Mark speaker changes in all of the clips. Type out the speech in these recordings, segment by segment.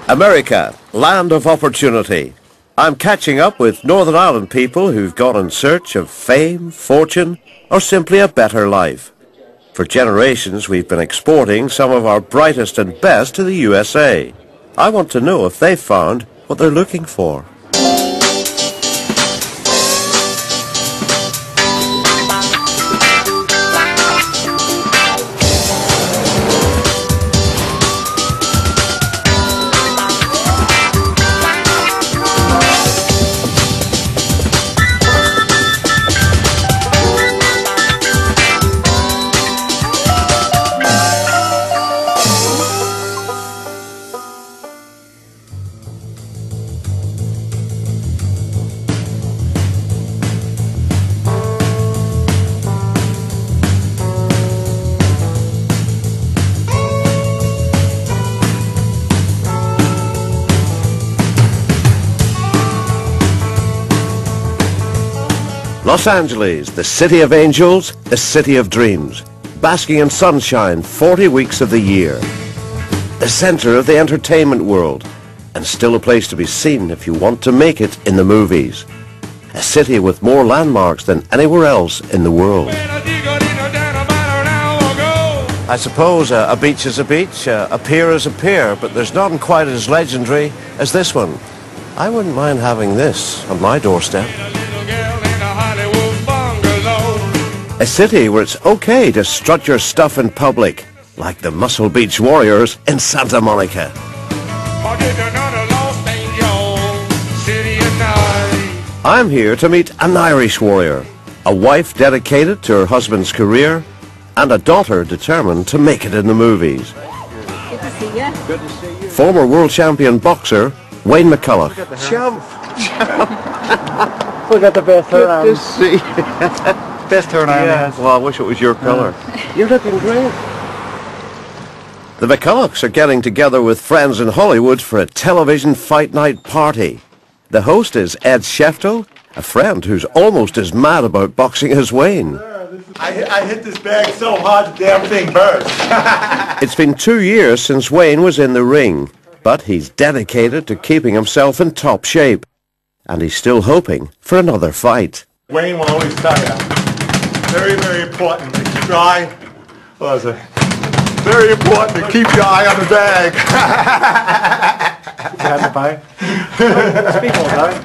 Speaker 1: America, land of opportunity. I'm catching up with Northern Ireland people who've gone in search of fame, fortune, or simply a better life. For generations we've been exporting some of our brightest and best to the USA. I want to know if they've found what they're looking for. Los Angeles, the city of angels, the city of dreams, basking in sunshine 40 weeks of the year. The center of the entertainment world, and still a place to be seen if you want to make it in the movies. A city with more landmarks than anywhere else in the world. I suppose a beach is a beach, a pier is a pier, but there's none quite as legendary as this one. I wouldn't mind having this on my doorstep. A city where it's okay to strut your stuff in public, like the Muscle Beach Warriors in Santa Monica. I'm here to meet an Irish warrior, a wife dedicated to her husband's career, and a daughter determined to make it in the movies.
Speaker 2: Good to see you.
Speaker 1: Good to see you. Former world champion boxer Wayne McCullough.
Speaker 3: Champ! We got the best hair on.
Speaker 1: Good to see you.
Speaker 3: Best hair on.
Speaker 1: Yeah. Well, I wish it was your colour. You're looking great. The McCulloughs are getting together with friends in Hollywood for a television fight night party. The host is Ed Shefto, a friend who's almost as mad about boxing as Wayne.
Speaker 4: I hit this bag so hard the damn thing burst.
Speaker 1: It's been 2 years since Wayne was in the ring, but he's dedicated to keeping himself in top shape. And he's still hoping for another fight.
Speaker 4: Wayne will always tell you, very, very important to keep your eye, what was it? Very important to keep your eye on the bag.
Speaker 3: You had the bag? Speak all right.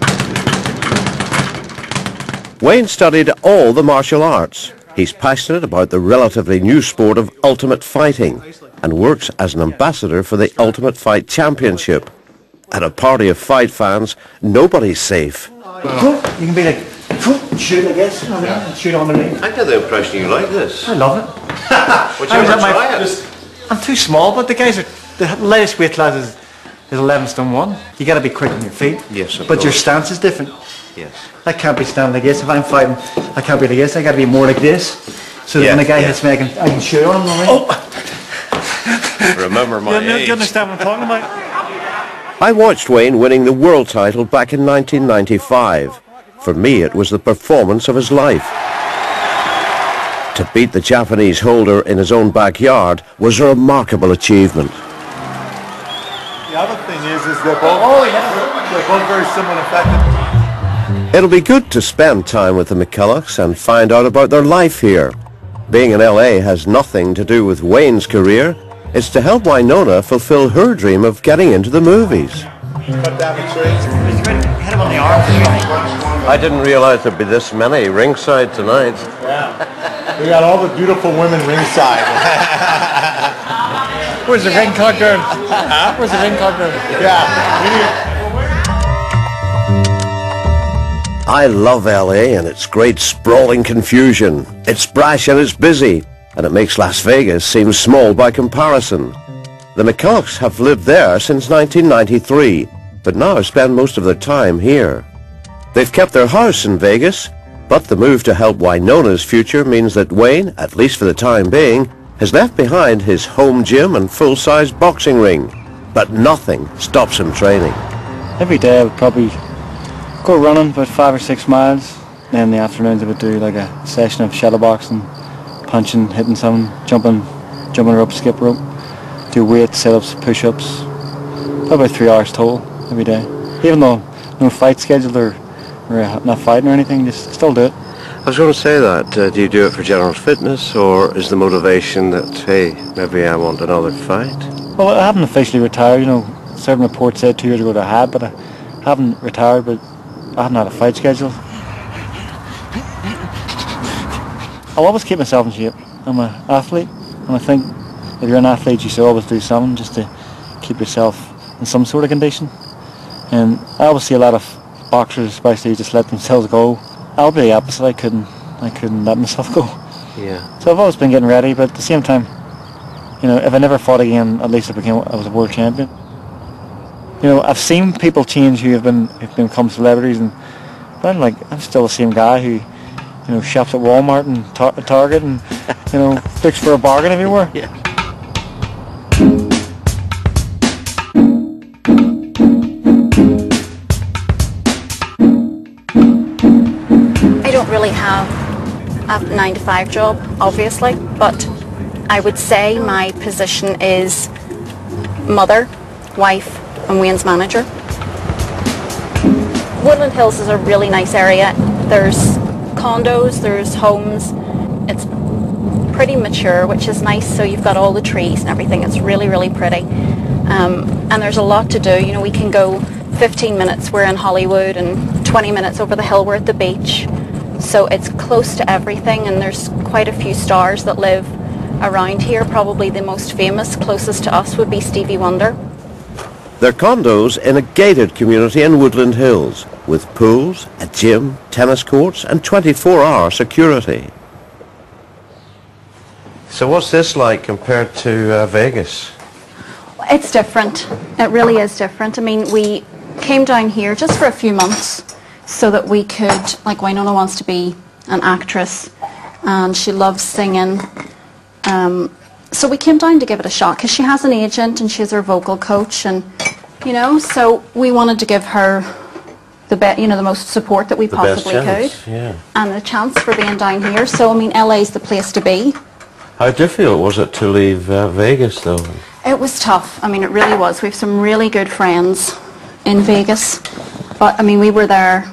Speaker 1: Wayne studied all the martial arts. He's passionate about the relatively new sport of ultimate fighting and works as an ambassador for the Ultimate Fight Championship. At a party of fight fans, nobody's safe.
Speaker 3: You can be like, shoot, I guess. Shoot on the ring.
Speaker 1: I get the impression you like this.
Speaker 3: I love it.
Speaker 1: Would you ever try it?
Speaker 3: I'm too small, but the guys are, the latest weight class is 11 stone 1. You got to be quick on your feet.
Speaker 1: Yes, of
Speaker 3: But your
Speaker 1: course.
Speaker 3: stance is different.
Speaker 1: Yes.
Speaker 3: I can't be standing like this. If I'm fighting, I can't be like this. I got to be more like this. So that when the guy hits me, I can shoot on him. Oh!
Speaker 1: Remember my age.
Speaker 3: You understand what I'm talking about?
Speaker 1: I watched Wayne winning the world title back in 1995. For me, it was the performance of his life. To beat the Japanese holder in his own backyard was a remarkable achievement.
Speaker 4: The other thing is they're both very similar in fact.
Speaker 1: It'll be good to spend time with the McCulloughs and find out about their life here. Being in LA has nothing to do with Wayne's career. It's to help Winona fulfill her dream of getting into the movies.
Speaker 4: Cut down the trees.
Speaker 3: Hit him on the arm.
Speaker 1: I didn't realize there'd be this many ringside tonight.
Speaker 4: Yeah. We got all the beautiful women ringside.
Speaker 3: Where's the ring card girl? Where's the ring card girl?
Speaker 4: Yeah.
Speaker 1: I love LA and its great sprawling confusion. It's brash and it's busy, and it makes Las Vegas seem small by comparison. The McCulloughs have lived there since 1993, but now spend most of their time here. They've kept their house in Vegas, but the move to help Winona's future means that Wayne, at least for the time being, has left behind his home gym and full-size boxing ring. But nothing stops him training.
Speaker 3: Every day I would probably go running about 5 or 6 miles. Then in the afternoons I would do like a session of shadow boxing, punching, hitting someone, jumping rope, skip rope, do weights, sit-ups, push-ups, about 3 hours total every day. Even though no fight scheduled or not fighting or anything, just still do it.
Speaker 1: I was going to say that. Do you do it for general fitness, or is the motivation that, hey, maybe I want another fight?
Speaker 3: Well, I haven't officially retired, you know. Certain reports said 2 years ago that I had, but I haven't retired, but I haven't had a fight schedule. I'll always keep myself in shape. I'm an athlete, and I think if you're an athlete, you should always do something just to keep yourself in some sort of condition. And I always see a lot of boxers, especially, just let themselves go. I'll be the opposite. I couldn't let myself go.
Speaker 1: Yeah.
Speaker 3: So I've always been getting ready, but at the same time, you know, if I never fought again, at least I was a world champion. You know, I've seen people change who've become celebrities, but I'm still the same guy who, you know, shops at Walmart and Target and, you know, looks for a bargain everywhere.
Speaker 1: Yeah.
Speaker 2: I don't really have a 9-to-5 job, obviously, but I would say my position is mother, wife, and Wayne's manager. Woodland Hills is a really nice area. There's condos, there's homes. It's pretty mature, which is nice, so you've got all the trees and everything. It's really, really pretty. And there's a lot to do. You know, we can go 15 minutes, we're in Hollywood, and 20 minutes over the hill, we're at the beach. So it's close to everything, and there's quite a few stars that live around here. Probably the most famous, closest to us, would be Stevie Wonder.
Speaker 1: They're condos in a gated community in Woodland Hills, with pools, a gym, tennis courts, and 24-hour security. So what's this like compared to Vegas?
Speaker 2: It's different. It really is different. I mean, we came down here just for a few months so that we could, like, Wynonna wants to be an actress and she loves singing. So we came down to give it a shot because she has an agent and she's her vocal coach, and you know, so we wanted to give her the most support that we possibly could,
Speaker 1: yeah.
Speaker 2: And a chance for being down here. So I mean, LA's the place to be.
Speaker 1: How difficult was it to leave Vegas, though?
Speaker 2: It was tough. I mean, it really was. We have some really good friends in Vegas, but I mean, we were there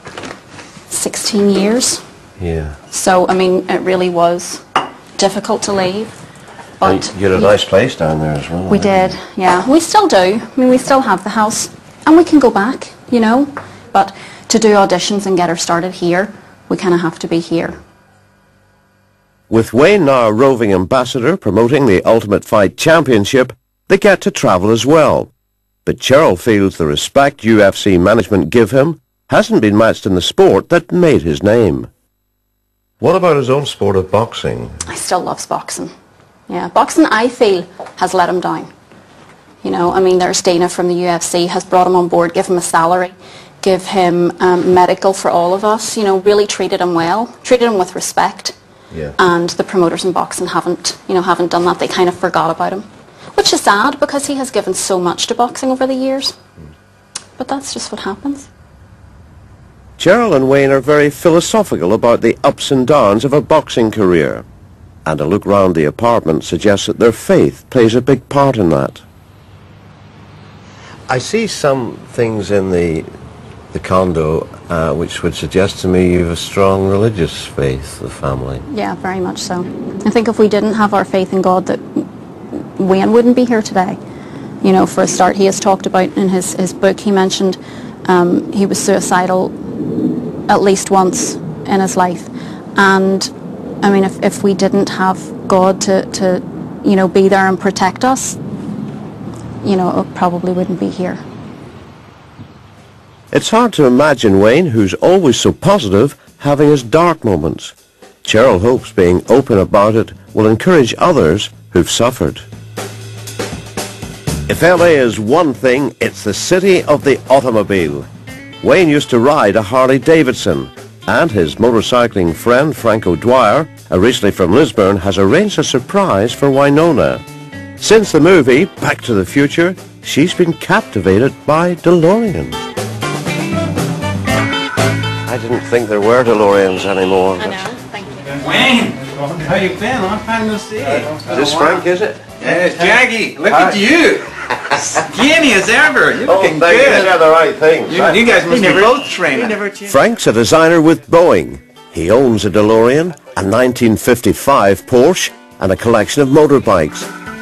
Speaker 2: 16 years.
Speaker 1: Yeah.
Speaker 2: So I mean, it really was difficult to leave. But
Speaker 1: you had a nice place down there as well.
Speaker 2: We did, yeah. We still do. I mean, we still have the house, and we can go back, you know. But to do auditions and get her started here, we kind of have to be here.
Speaker 1: With Wayne now a roving ambassador promoting the Ultimate Fight Championship, they get to travel as well. But Cheryl feels the respect UFC management give him hasn't been matched in the sport that made his name. What about his own sport of boxing?
Speaker 2: I still loves boxing. Yeah, boxing, I feel, has let him down. You know, I mean, there's Dana from the UFC has brought him on board, give him a salary, give him medical for all of us, you know, really treated him well, treated him with respect.
Speaker 1: Yeah.
Speaker 2: And the promoters in boxing haven't done that. They kind of forgot about him, which is sad because he has given so much to boxing over the years. But that's just what happens.
Speaker 1: Cheryl and Wayne are very philosophical about the ups and downs of a boxing career. And a look round the apartment suggests that their faith plays a big part in that. I see some things in the condo which would suggest to me you have a strong religious faith, the family.
Speaker 2: Yeah, very much so. I think if we didn't have our faith in God, that Wayne wouldn't be here today. You know, for a start, he has talked about in his book, he mentioned he was suicidal at least once in his life. And I mean, if we didn't have God to you know, be there and protect us, you know, it probably wouldn't be here.
Speaker 1: It's hard to imagine Wayne, who's always so positive, having his dark moments. Cheryl hopes being open about it will encourage others who've suffered. If LA is one thing, it's the city of the automobile. Wayne used to ride a Harley-Davidson, and his motorcycling friend Frank O'Dwyer, originally from Lisburn, has arranged a surprise for Wynonna. Since the movie Back to the Future, she's been captivated by DeLoreans. I didn't think there were DeLoreans anymore.
Speaker 2: I know, thank you.
Speaker 5: Wayne, how you been? Long time no see.
Speaker 1: Is this Frank, is it?
Speaker 5: Yeah, it's Jackie. Look at you. Skinny as ever. You're looking
Speaker 1: thank you.
Speaker 5: good.
Speaker 1: They're the right things.
Speaker 5: You guys must be both training.
Speaker 1: Frank's a designer with Boeing. He owns a DeLorean, a 1955 Porsche, and a collection of motorbikes.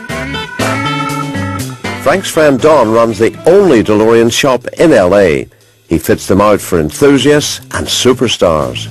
Speaker 1: Frank's friend Don runs the only DeLorean shop in LA. He fits them out for enthusiasts and superstars.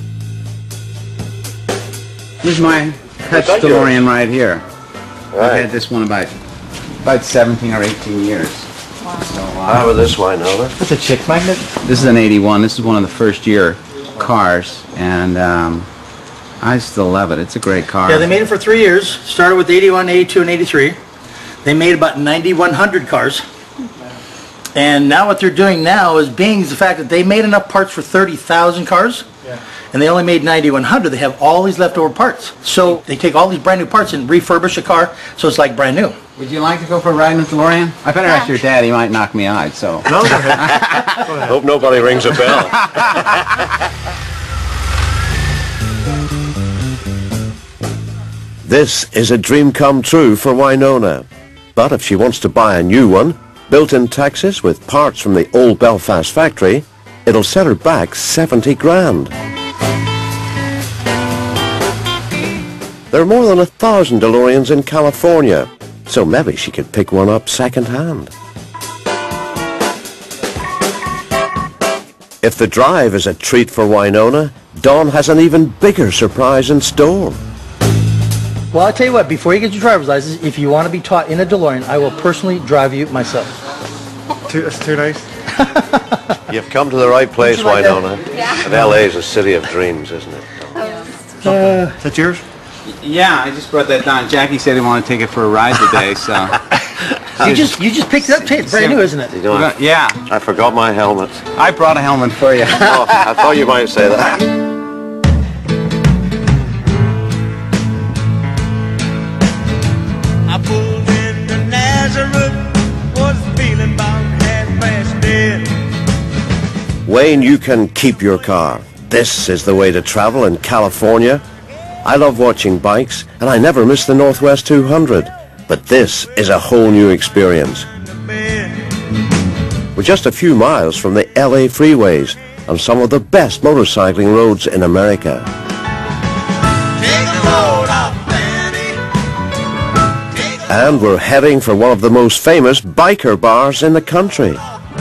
Speaker 5: This is my Hutch DeLorean right here. I've had this one about 17 or 18 years.
Speaker 2: Wow.
Speaker 5: So,
Speaker 1: How about this Winona?
Speaker 3: That's a chick magnet.
Speaker 5: this is an 81. This is one of the first year cars, and I still love it. It's a great car.
Speaker 6: Yeah, they made it for 3 years. Started with 81, 82, and 83. They made about 9,100 cars. And now what they're doing now is being the fact that they made enough parts for 30,000 cars. Yeah. And they only made 9,100. They have all these leftover parts. So they take all these brand new parts and refurbish a car so it's like brand new.
Speaker 5: Would you like to go for a ride in the DeLorean? I better ask your dad. He might knock me out. So.
Speaker 4: No, go ahead.
Speaker 1: Hope nobody rings a bell. This is a dream come true for Winona. But if she wants to buy a new one, built in Texas with parts from the old Belfast factory, it'll set her back 70 grand. There are more than 1,000 DeLoreans in California, so maybe she could pick one up second-hand. If the drive is a treat for Winona, Don has an even bigger surprise in store.
Speaker 6: Well, I'll tell you what, before you get your driver's license, if you want to be taught in a DeLorean, I will personally drive you myself.
Speaker 4: That's too nice.
Speaker 1: You've come to the right place,
Speaker 6: like
Speaker 1: Winona. And LA is a city of dreams, isn't it?
Speaker 4: Is that yours?
Speaker 5: Yeah, I just brought that down. Jackie said he wanted to take it for a ride today, so.
Speaker 6: You just picked it up today. It's brand new, isn't it?
Speaker 1: You know,
Speaker 5: Yeah,
Speaker 1: I forgot my helmet.
Speaker 5: I brought a helmet for you.
Speaker 1: Oh, I thought you might say that.
Speaker 7: I pulled into Nazareth, was feeling about half-past dead.
Speaker 1: Wayne, you can keep your car. This is the way to travel in California. I love watching bikes, and I never miss the Northwest 200. But this is a whole new experience. We're just a few miles from the LA freeways on some of the best motorcycling roads in America. And we're heading for one of the most famous biker bars in the country.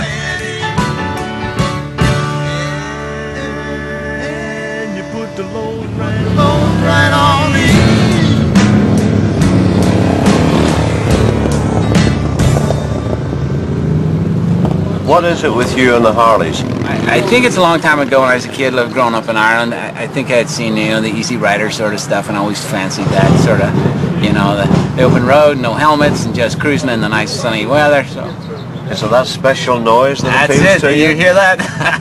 Speaker 1: What is it with you and the Harleys?
Speaker 5: I think it's a long time ago when I was a kid, growing up in Ireland. I think I had seen, the Easy Rider sort of stuff, and I always fancied that sort of, the open road, no helmets, and just cruising in the nice sunny weather.
Speaker 1: So that special noise that
Speaker 5: that's
Speaker 1: appeals
Speaker 5: it.
Speaker 1: to
Speaker 5: Do
Speaker 1: you?
Speaker 5: you hear that?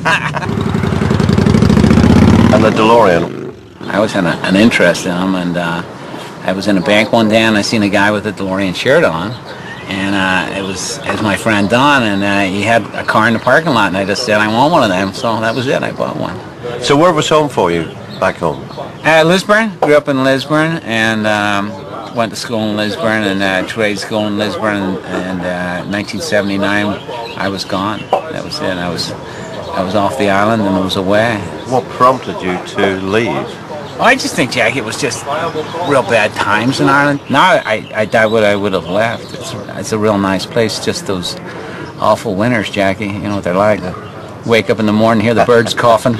Speaker 1: And the DeLorean.
Speaker 5: I always had an interest in them, and I was in a bank one day, and I seen a guy with a DeLorean shirt on. And it was my friend Don, and he had a car in the parking lot, and I just said, I want one of them, so that was it, I bought one.
Speaker 1: So where was home for you, back home?
Speaker 5: Lisburn, grew up in Lisburn, and went to school in Lisburn, and trade school in Lisburn, and 1979, I was gone. That was it, I was off the island, and I was away.
Speaker 1: What prompted you to leave?
Speaker 5: I just think, Jackie, it was just real bad times in Ireland. Now I doubt what I would have left. It's a real nice place, just those awful winters, Jackie. You know what they're like. Wake up in the morning, hear the birds coughing.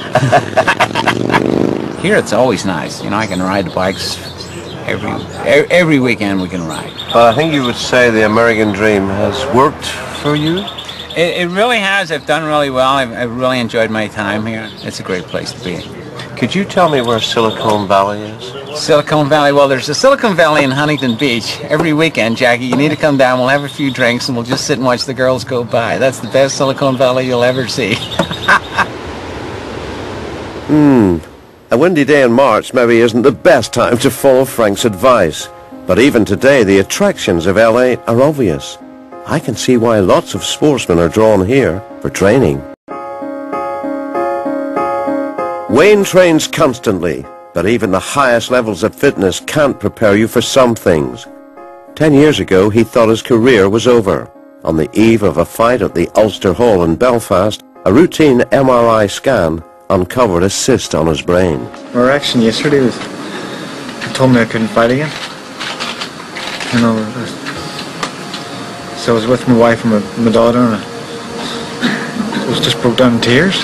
Speaker 5: Here it's always nice. I can ride the bikes every weekend we can ride.
Speaker 1: But I think you would say the American dream has worked for you?
Speaker 5: It really has. I've done really well. I've really enjoyed my time here. It's a great place to be.
Speaker 1: Could you tell me where Silicon Valley is?
Speaker 5: Silicon Valley, well, there's a Silicon Valley in Huntington Beach. Every weekend, Jackie, you need to come down. We'll have a few drinks, and we'll just sit and watch the girls go by. That's the best Silicon Valley you'll ever see.
Speaker 1: A windy day in March maybe isn't the best time to follow Frank's advice. But even today, the attractions of LA are obvious. I can see why lots of sportsmen are drawn here for training. Wayne trains constantly, but even the highest levels of fitness can't prepare you for some things. 10 years ago, he thought his career was over, On the eve of a fight at the Ulster Hall in Belfast, a routine MRI scan uncovered a cyst on his brain.
Speaker 3: My reaction yesterday was, they told me I couldn't fight again. You know, so I was with my wife and my daughter, and I was just broke down in tears.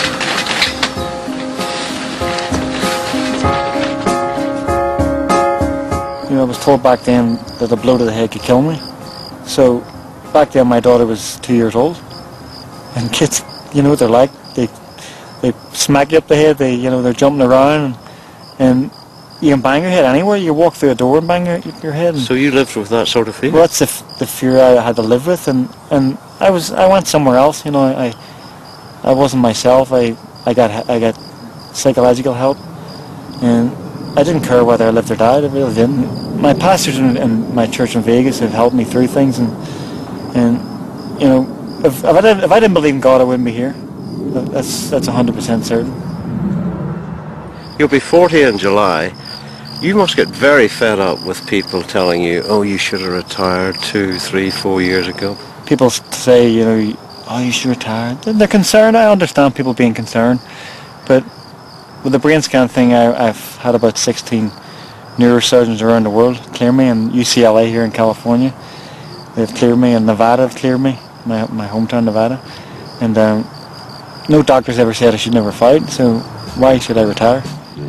Speaker 3: You know, I was told back then that a blow to the head could kill me. So back then my daughter was 2 years old, and kids, you know what they're like. They smack you up the head. They're jumping around, and you can bang your head anywhere. You walk through a door and bang your head.
Speaker 1: So you lived with that sort of fear?
Speaker 3: Well, that's the fear I had to live with, and I went somewhere else. You know, I wasn't myself. I got psychological help, and I didn't care whether I lived or died. I really didn't. My pastors in my church in Vegas have helped me through things, and you know, if I didn't believe in God, I wouldn't be here. That's 100% certain.
Speaker 1: You'll be 40 in July. You must get very fed up with people telling you, oh, you should have retired 2, 3, 4 years ago.
Speaker 3: People say, you know, oh, you should retire. They're concerned. I understand people being concerned, but with the brain scan thing, I've had about 16 neurosurgeons around the world clear me, and UCLA here in California, they've cleared me, and Nevada have cleared me, my hometown Nevada, and no doctor's ever said I should never fight, so why should I retire?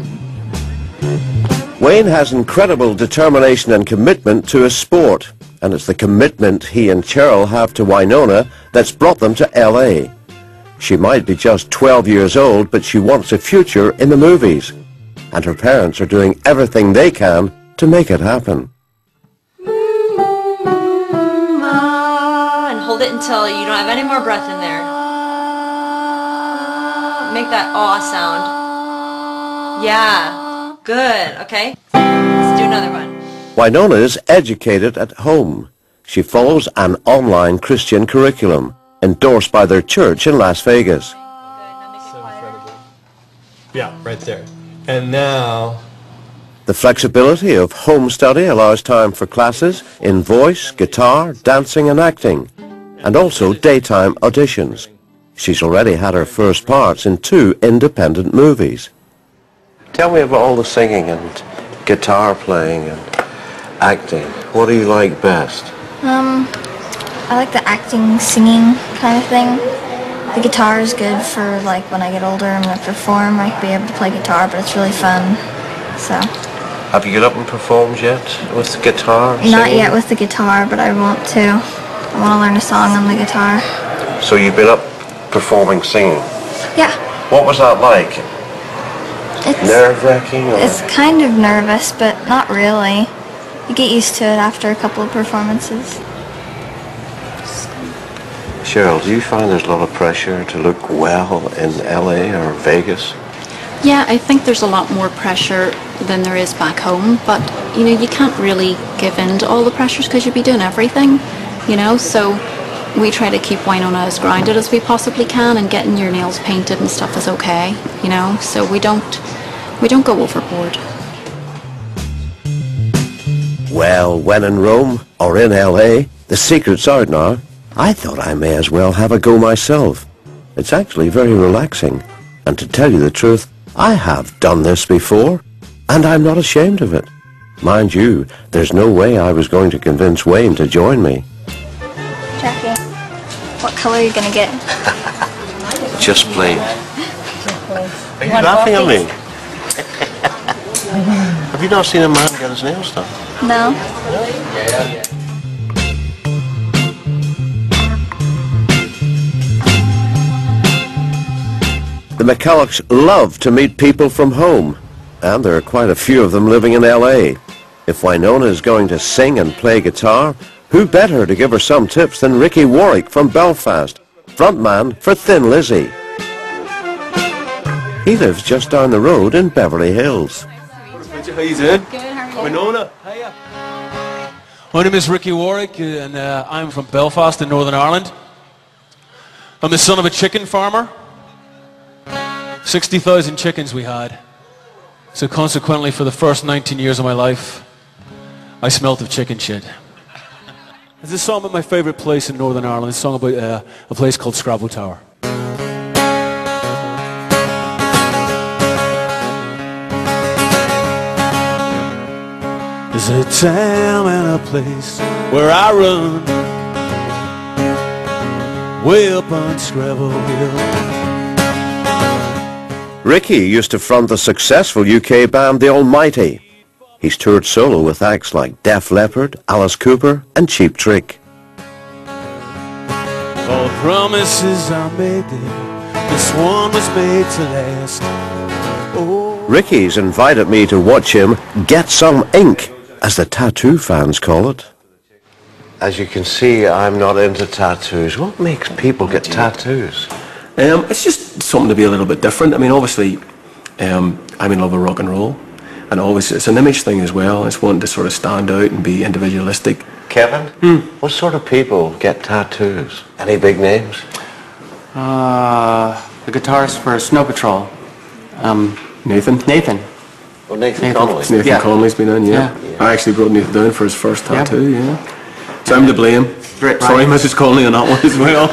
Speaker 1: Wayne has incredible determination and commitment to his sport, and it's the commitment he and Cheryl have to Winona that's brought them to LA. She might be just 12 years old, but she wants a future in the movies, and her parents are doing everything they can to make it happen.
Speaker 8: And hold it until you don't have any more breath in there. Make that aw sound. Yeah, good, okay? Let's do another one.
Speaker 1: Winona is educated at home. She follows an online Christian curriculum endorsed by their church in Las Vegas.
Speaker 9: Yeah, right there. And now...
Speaker 1: The flexibility of home study allows time for classes in voice, guitar, dancing and acting, and also daytime auditions. She's already had her first parts in 2 independent movies. Tell me about all the singing and guitar playing and acting. What do you like best?
Speaker 10: I like the acting, singing kind of thing. The guitar is good for like when I get older and when I perform, I can be able to play guitar, but it's really fun. So.
Speaker 1: Have you get up and performed yet with the guitar?
Speaker 10: Not yet with the guitar, but I want to. I want to learn a song on the guitar.
Speaker 1: So you've been up performing singing?
Speaker 10: Yeah.
Speaker 1: What was that like?
Speaker 10: It's
Speaker 1: nerve-wracking?
Speaker 10: It's kind of nervous, but not really. You get used to it after a couple of performances.
Speaker 1: Cheryl, do you find there's a lot of pressure to look well in LA or Vegas?
Speaker 2: Yeah, I think there's a lot more pressure than there is back home, but you know, you can't really give in to all the pressures because you'll be doing everything, you know, so we try to keep Winona as grounded as we possibly can, and getting your nails painted and stuff is okay, you know, so we don't go overboard.
Speaker 1: Well, when in Rome or in LA, the secret's out now. I thought I may as well have a go myself. It's actually very relaxing, and to tell you the truth, I have done this before, and I'm not ashamed of it. Mind you, there's no way I was going to convince Wayne to join me.
Speaker 10: Jackie, what color are you going to get?
Speaker 1: Just plain. Are you laughing at me? Have you not seen a man get his nails done?
Speaker 10: No.
Speaker 1: The McCulloughs love to meet people from home, and there are quite a few of them living in LA. If Winona is going to sing and play guitar, who better to give her some tips than Ricky Warwick from Belfast, frontman for Thin Lizzy. He lives just down the road in Beverly Hills.
Speaker 9: How you doing? Good, how are you? Winona, hiya. My name is Ricky Warwick, and I'm from Belfast in Northern Ireland. I'm the son of a chicken farmer. 60,000 chickens we had. So consequently, for the first 19 years of my life, I smelt of chicken shit. It's a song about my favourite place in Northern Ireland. It's a song about a place called Scrabble Tower. There's a town and a place where I run, way up on Scrabble Hill.
Speaker 1: Ricky used to front the successful UK band The Almighty. He's toured solo with acts like Def Leppard, Alice Cooper and Cheap Trick.
Speaker 9: All the promises I made there, this one was made to last. Oh.
Speaker 1: Ricky's invited me to watch him get some ink, as the tattoo fans call it. As you can see, I'm not into tattoos. What makes people get tattoos?
Speaker 11: It's just something to be a little bit different. I mean, obviously, I'm in love with rock and roll, and always it's an image thing as well. It's wanting to sort of stand out and be individualistic.
Speaker 1: Kevin, what sort of people get tattoos? Any big names?
Speaker 12: The guitarist for Snow Patrol.
Speaker 11: Nathan.
Speaker 1: Oh, Nathan Connolly.
Speaker 11: Nathan Connolly's been in, yeah. I actually brought Nathan down for his first tattoo, yeah. So I'm to blame. Sorry, Mrs. Connolly, on that one as well.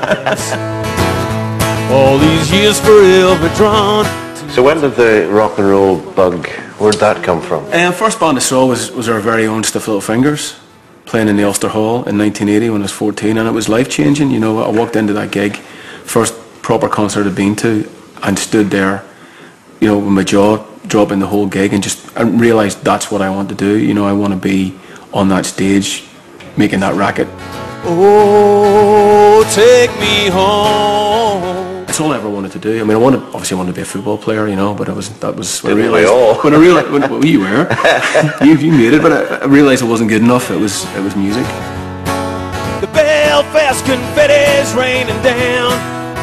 Speaker 9: All these years forever drawn.
Speaker 1: So when did the rock and roll bug, where'd that come from?
Speaker 11: First band I saw was our very own Stiff Little Fingers, playing in the Ulster Hall in 1980 when I was 14, and it was life-changing. You know, I walked into that gig, first proper concert I'd been to, and stood there, you know, with my jaw dropping the whole gig, and I realised that's what I want to do. You know, I want to be on that stage, making that racket.
Speaker 9: Oh, take me home.
Speaker 11: That's all I ever wanted to do. I mean, obviously I wanted to be a football player, you know, but that was when
Speaker 1: Didn't we all?
Speaker 11: When I realised, well, you were, you made it, but I realised it wasn't good enough. It was music.
Speaker 9: The Belfast confetti's raining down,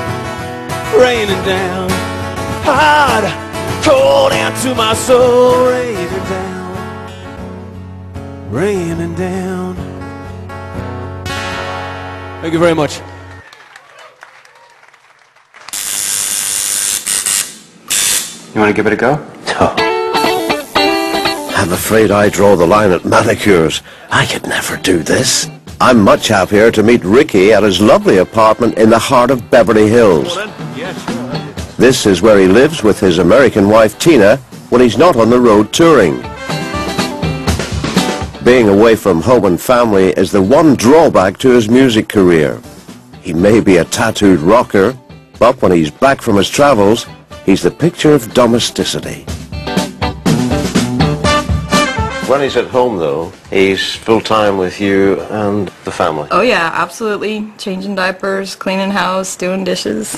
Speaker 9: hard, cold down to my soul, raining down. Thank you very much.
Speaker 12: You want to give it a go?
Speaker 1: No. I'm afraid I draw the line at manicures. I could never do this. I'm much happier to meet Ricky at his lovely apartment in the heart of Beverly Hills. This is where he lives with his American wife Tina when he's not on the road touring. Being away from home and family is the one drawback to his music career. He may be a tattooed rocker, but when he's back from his travels, he's the picture of domesticity. When he's at home, though, he's full-time with you and the family.
Speaker 13: Oh, yeah, absolutely. Changing diapers, cleaning house, doing dishes.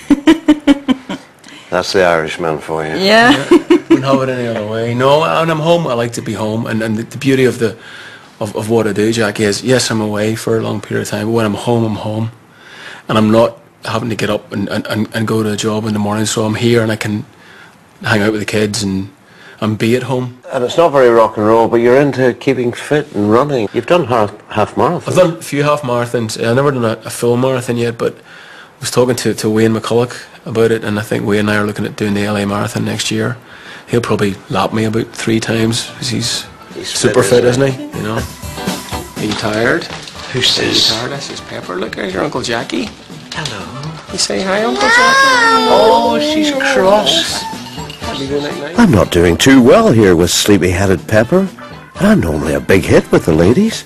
Speaker 1: That's the Irishman for you.
Speaker 13: Yeah.
Speaker 11: Wouldn't have it any other way. No, when I'm home, I like to be home, and the beauty of what I do, Jackie, is yes, I'm away for a long period of time, but when I'm home, and I'm not having to get up and go to a job in the morning, so I'm here and I can hang out with the kids and be at home.
Speaker 1: And it's not very rock and roll, but you're into keeping fit and running. You've done half marathons.
Speaker 11: I've done a few half marathons. I've never done a full marathon yet, but I was talking to Wayne McCullough about it, and I think Wayne and I are looking at doing the LA Marathon next year. He'll probably lap me about 3 times because he's super fit, isn't he? You know. Are you tired?
Speaker 1: Who's this?
Speaker 11: Are you tired? This is Pepper. Look, there's your Uncle Jackie.
Speaker 1: Hello.
Speaker 11: You say hi, Uncle Jackie.
Speaker 1: Oh, she's cross.
Speaker 11: Night.
Speaker 1: I'm not doing too well here with sleepy-headed Pepper. I'm normally a big hit with the ladies.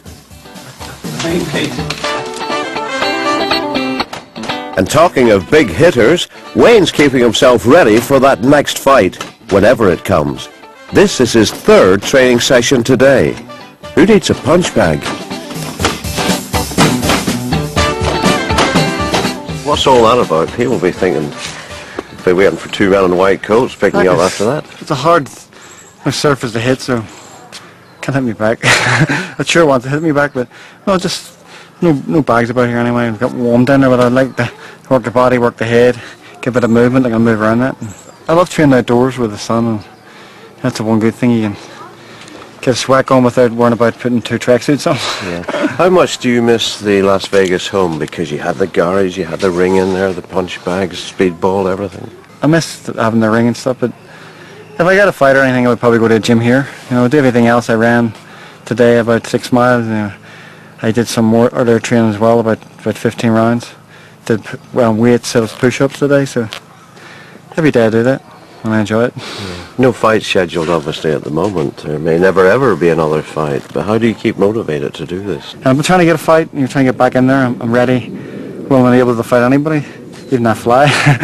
Speaker 1: And talking of big hitters, Wayne's keeping himself ready for that next fight, whenever it comes. This is his 3rd training session today. Who needs a punch bag? What's all that about? People will be thinking, they're waiting for 2 men in white coats picking me up after that.
Speaker 3: It's a hard surface to hit, so can't hit me back. I sure want to hit me back, but no, just no bags about here anyway. I've got warm down there, but I'd like to work the body, work the head, get a bit of movement. I can move around that. And I love training outdoors with the sun, and that's the one good thing. You can get a sweat going without worrying about putting 2 tracksuits on.
Speaker 1: Yeah. How much do you miss the Las Vegas home? Because you had the garage, you had the ring in there, the punch bags, speedball, everything.
Speaker 3: I miss having the ring and stuff, but if I got a fight or anything, I would probably go to a gym here. You know, do everything else. I ran today about 6 miles. You know, I did some more earlier training as well, about 15 rounds. Did weights, sit-ups, push-ups today, so every day I do that, and I enjoy it.
Speaker 1: Yeah. No fight scheduled, obviously, at the moment. There may never ever be another fight, but how do you keep motivated to do this?
Speaker 3: I'm trying to get a fight, and you're trying to get back in there. I'm ready, willing and able to fight anybody, even that fly.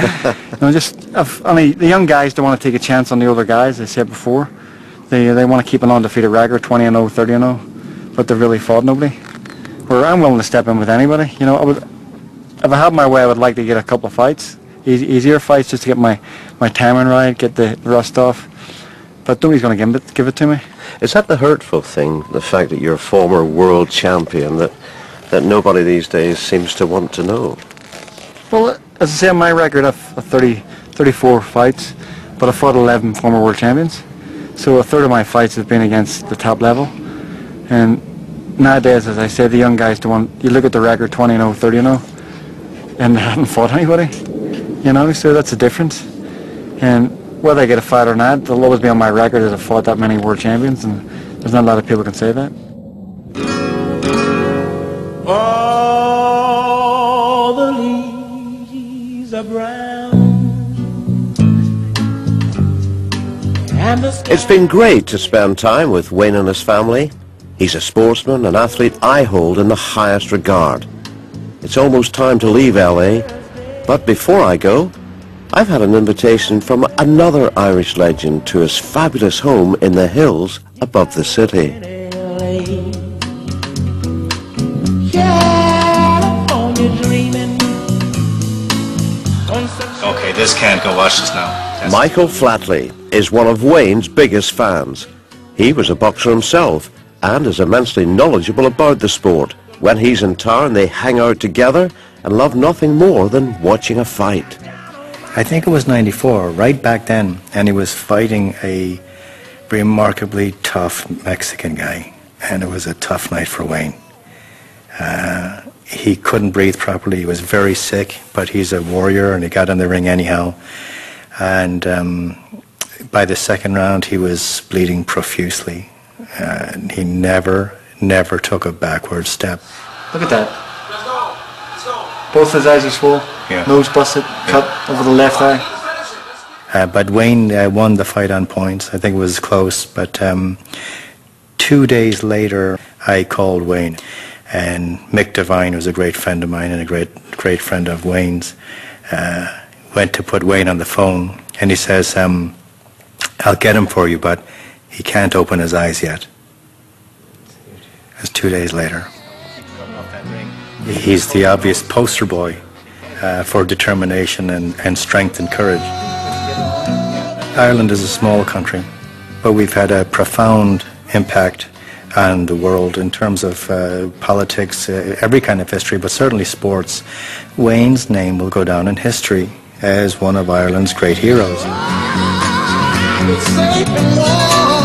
Speaker 3: The young guys don't want to take a chance on the older guys, as I said before. They want to keep an undefeated record, 20-0, 30-0, but they've really fought nobody. Where I'm willing to step in with anybody. You know, if I had my way, I would like to get a couple of fights, easier fights, just to get my timing right, get the rust off. But nobody's going to give it to me.
Speaker 1: Is that the hurtful thing, the fact that you're a former world champion, that nobody these days seems to want to know?
Speaker 3: Well, as I say, on my record, I've 34 fights, but I've fought 11 former world champions. So a third of my fights have been against the top level. And nowadays, as I say, the young guys don't want, you look at the record, 20-0, 30-0, and they haven't fought anybody. You know, so that's the difference. And whether I get a fight or not, they'll always be on my record that I've fought that many world champions, and there's not a lot of people can say that.
Speaker 7: All the leaves are brown.
Speaker 1: It's been great to spend time with Wayne and his family. He's a sportsman, an athlete I hold in the highest regard. It's almost time to leave LA, but before I go, I've had an invitation from another Irish legend to his fabulous home in the hills above the city.
Speaker 14: Okay, this can't go. Watch this now.
Speaker 1: Michael Flatley is one of Wayne's biggest fans. He was a boxer himself and is immensely knowledgeable about the sport. When he's in town, they hang out together and love nothing more than watching a fight.
Speaker 15: I think it was 94, right back then, and he was fighting a remarkably tough Mexican guy, and it was a tough night for Wayne. He couldn't breathe properly, he was very sick, but he's a warrior, and he got in the ring anyhow. And by the second round, he was bleeding profusely. He never took a backward step.
Speaker 3: Look at that. Both his eyes are swollen, nose busted, cut over the left eye.
Speaker 15: But Wayne won the fight on points. I think it was close, but 2 days later, I called Wayne. And Mick Devine, who's a great friend of mine and a great friend of Wayne's, went to put Wayne on the phone, and he says, I'll get him for you, but he can't open his eyes yet. It's 2 days later. He's the obvious poster boy for determination and strength and courage. Ireland is a small country, but we've had a profound impact on the world in terms of politics, every kind of history, but certainly sports. Wayne's name will go down in history as one of Ireland's great heroes.